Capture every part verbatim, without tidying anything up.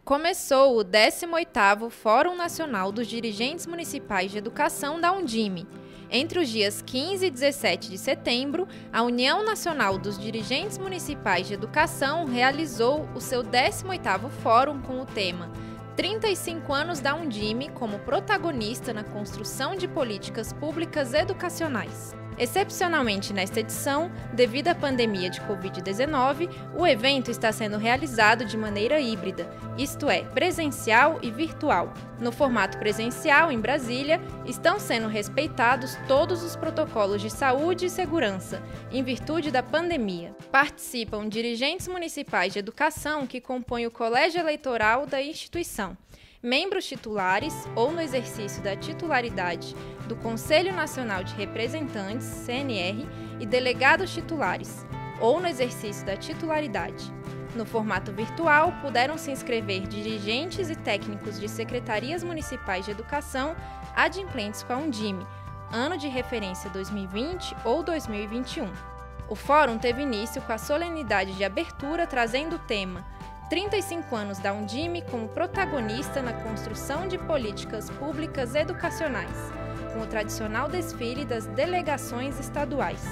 Começou o décimo oitavo Fórum Nacional dos Dirigentes Municipais de Educação da Undime. Entre os dias quinze e dezessete de setembro, a União Nacional dos Dirigentes Municipais de Educação realizou o seu décimo oitavo Fórum com o tema trinta e cinco anos da Undime como protagonista na construção de políticas públicas educacionais. Excepcionalmente nesta edição, devido à pandemia de covid dezenove, o evento está sendo realizado de maneira híbrida, isto é, presencial e virtual. No formato presencial, em Brasília, estão sendo respeitados todos os protocolos de saúde e segurança, em virtude da pandemia. Participam dirigentes municipais de educação que compõem o colégio eleitoral da instituição, membros titulares ou no exercício da titularidade do Conselho Nacional de Representantes, C N R, e delegados titulares, ou no exercício da titularidade. No formato virtual, puderam se inscrever dirigentes e técnicos de secretarias municipais de educação adimplentes com a Undime, ano de referência dois mil e vinte ou dois mil e vinte e um. O fórum teve início com a solenidade de abertura trazendo o tema trinta e cinco anos da Undime como protagonista na construção de políticas públicas educacionais, com o tradicional desfile das delegações estaduais.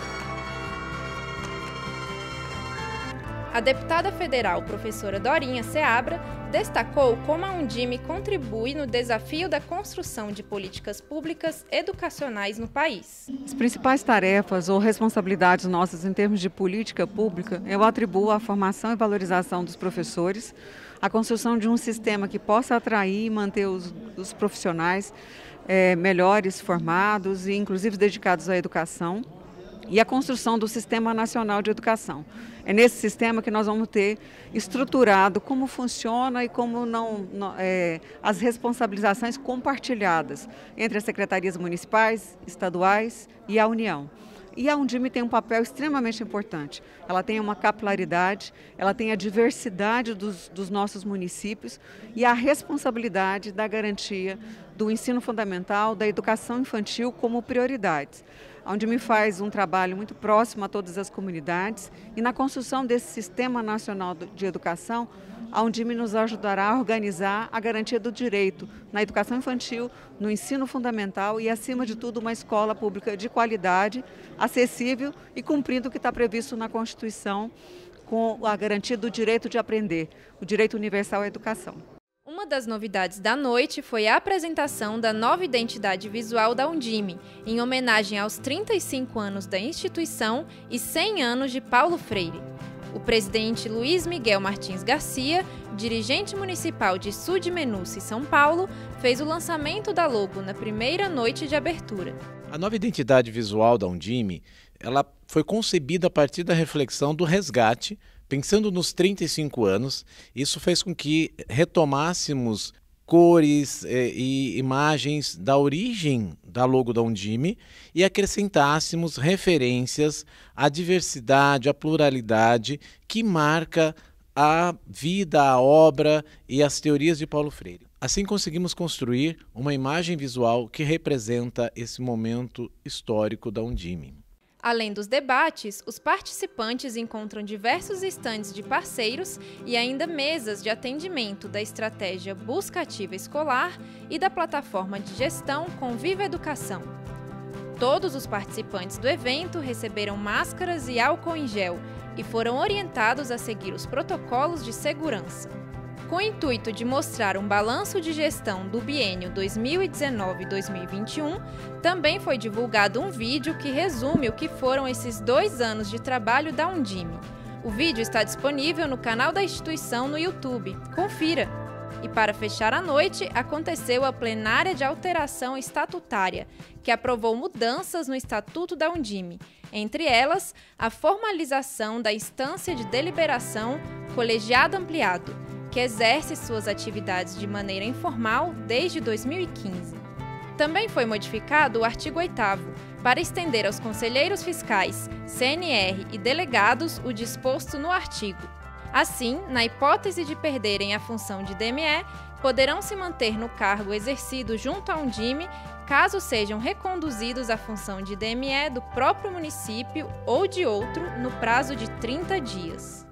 A deputada federal professora Dorinha Seabra destacou como a Undime contribui no desafio da construção de políticas públicas educacionais no país. As principais tarefas ou responsabilidades nossas em termos de política pública, eu atribuo à formação e valorização dos professores, a construção de um sistema que possa atrair e manter os, os profissionais é, melhores formados e inclusive dedicados à educação, e a construção do Sistema Nacional de Educação. É nesse sistema que nós vamos ter estruturado como funciona e como não, não é, as responsabilizações compartilhadas entre as secretarias municipais, estaduais e a União. E a Undime tem um papel extremamente importante. Ela tem uma capilaridade, ela tem a diversidade dos, dos nossos municípios e a responsabilidade da garantia do ensino fundamental, da educação infantil como prioridades. A Undime faz um trabalho muito próximo a todas as comunidades e na construção desse Sistema Nacional de Educação, a Undime nos ajudará a organizar a garantia do direito na educação infantil, no ensino fundamental e, acima de tudo, uma escola pública de qualidade, acessível e cumprindo o que está previsto na Constituição com a garantia do direito de aprender, o direito universal à educação. Uma das novidades da noite foi a apresentação da nova identidade visual da Undime, em homenagem aos trinta e cinco anos da instituição e cem anos de Paulo Freire. O presidente Luiz Miguel Martins Garcia, dirigente municipal de Sudmenuce, São Paulo, fez o lançamento da logo na primeira noite de abertura. A nova identidade visual da Undime, ela foi concebida a partir da reflexão do resgate, pensando nos trinta e cinco anos. Isso fez com que retomássemos cores eh, e imagens da origem da logo da Undime e acrescentássemos referências à diversidade, à pluralidade que marca a vida, a obra e as teorias de Paulo Freire. Assim conseguimos construir uma imagem visual que representa esse momento histórico da Undime. Além dos debates, os participantes encontram diversos estandes de parceiros e ainda mesas de atendimento da estratégia Busca Ativa Escolar e da plataforma de gestão Conviva Educação. Todos os participantes do evento receberam máscaras e álcool em gel e foram orientados a seguir os protocolos de segurança. Com o intuito de mostrar um balanço de gestão do biênio dois mil e dezenove a dois mil e vinte e um, também foi divulgado um vídeo que resume o que foram esses dois anos de trabalho da Undime. O vídeo está disponível no canal da instituição no YouTube. Confira! E para fechar a noite, aconteceu a plenária de alteração estatutária, que aprovou mudanças no Estatuto da Undime, entre elas a formalização da instância de deliberação colegiado ampliado, que exerce suas atividades de maneira informal desde dois mil e quinze. Também foi modificado o artigo oitavo, para estender aos conselheiros fiscais, C N R e delegados o disposto no artigo. Assim, na hipótese de perderem a função de D M E, poderão se manter no cargo exercido junto à Undime, caso sejam reconduzidos à função de D M E do próprio município ou de outro no prazo de trinta dias.